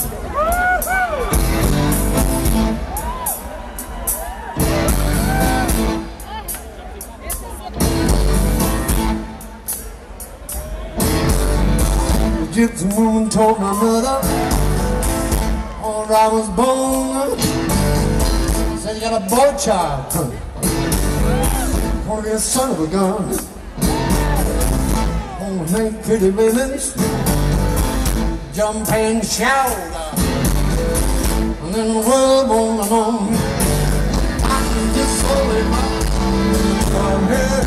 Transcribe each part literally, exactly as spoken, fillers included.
Gypsy woman told my mother, when I was born, said you got a boy child coming, gonna be a son of a gun, gonna make pretty women's jump and shout, and then the world won't know. I can just slowly come here.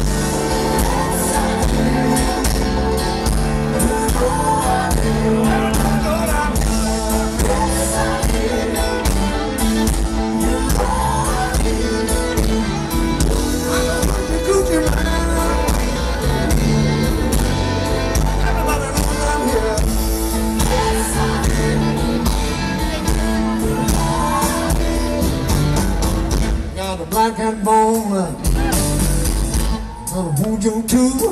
Got a black and bone, got a mojo too.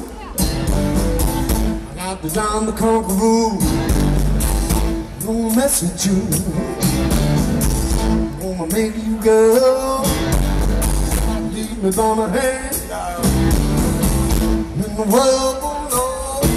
I got the down the conqueror, gonna mess with you, gonna make you girl leave me by my hand, and the world won't know.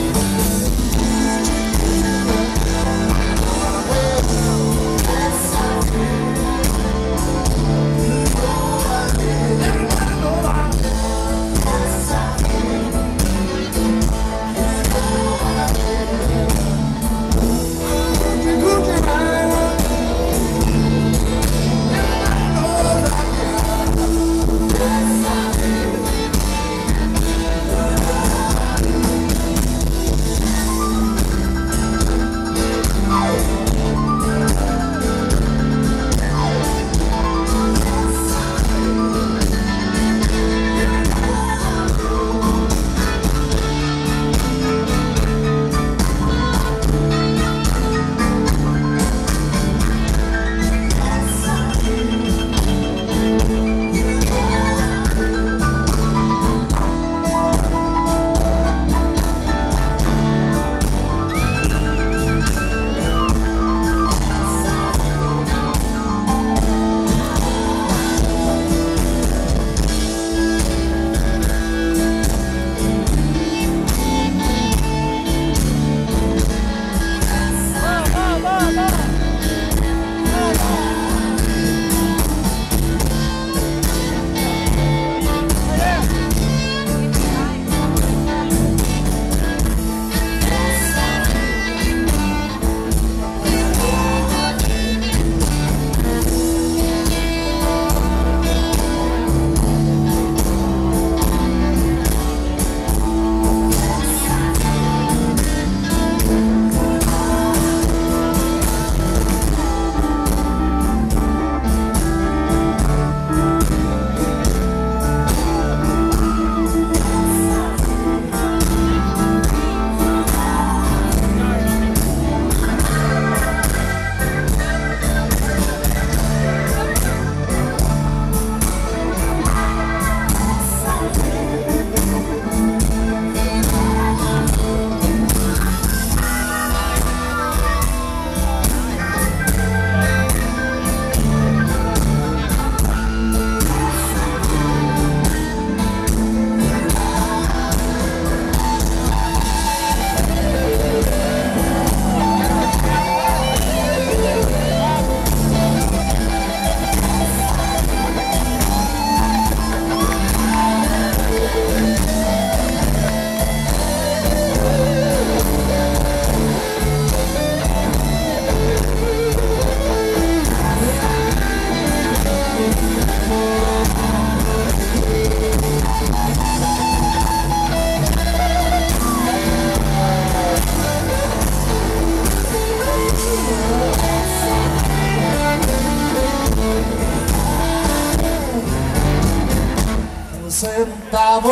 Seven Bible,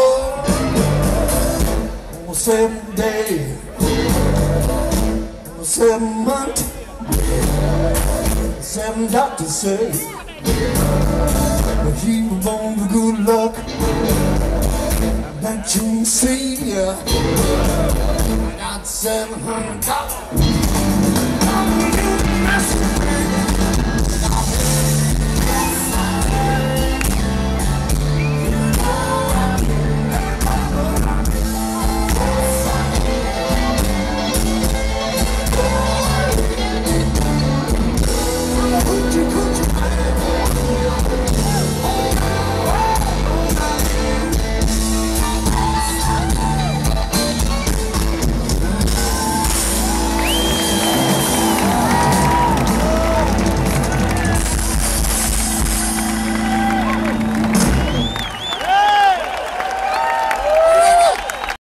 seven day, seven month, seven doctors say that he was born with good luck. That you see, I got seven hundred dollars.